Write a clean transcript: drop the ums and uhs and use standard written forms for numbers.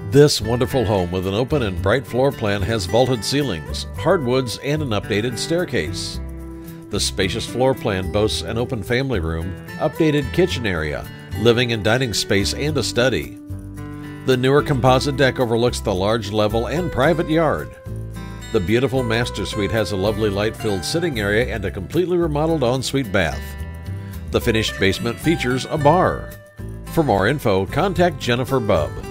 This wonderful home with an open and bright floor plan has vaulted ceilings, hardwoods, and an updated staircase. The spacious floor plan boasts an open family room, updated kitchen area, living and dining space, and a study. The newer composite deck overlooks the large level and private yard. The beautiful master suite has a lovely light-filled sitting area and a completely remodeled ensuite bath. The finished basement features a bar. For more info, contact Jennifer Bubb.